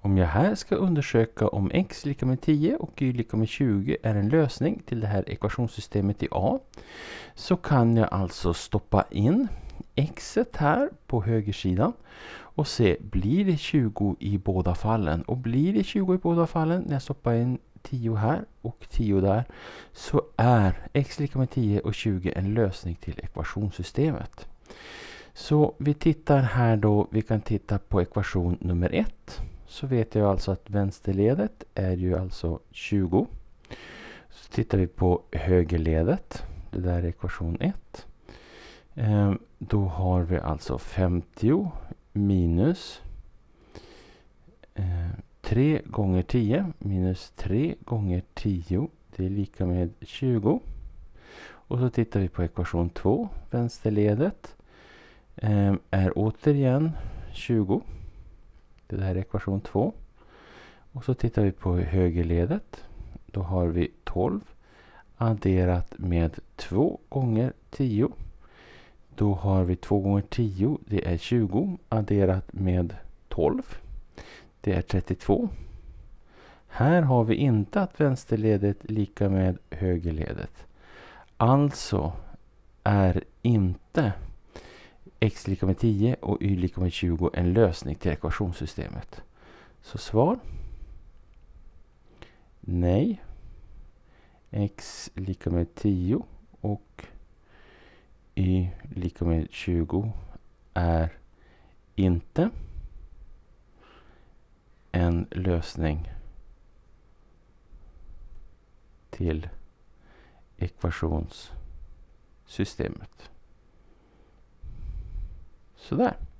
Om jag här ska undersöka om x lika med 10 och y lika med 20 är en lösning till det här ekvationssystemet i A, så kan jag alltså stoppa in x här på högersidan och se, blir det 20 i båda fallen? Och blir det 20 i båda fallen när jag stoppar in 10 här och 10 där, så är x lika med 10 och 20 en lösning till ekvationssystemet. Så vi tittar här då, vi kan titta på ekvation nummer 1. Så vet jag alltså att vänsterledet är ju alltså 20. Så tittar vi på högerledet, det där är ekvation 1. Då har vi alltså 50 minus 3 gånger 10 minus 3 gånger 10, det är lika med 20. Och så tittar vi på ekvation 2, vänsterledet är återigen 20. Det där är ekvation 2. Och så tittar vi på högerledet. Då har vi 12 adderat med 2 gånger 10. Då har vi 2 gånger 10, det är 20 adderat med 12. Det är 32. Här har vi inte att vänsterledet lika med högerledet. Alltså är inte x lika med 10 och y lika med 20 en lösning till ekvationssystemet. Så svar: nej. X lika med 10 och y lika med 20 är inte en lösning till ekvationssystemet. Sådär.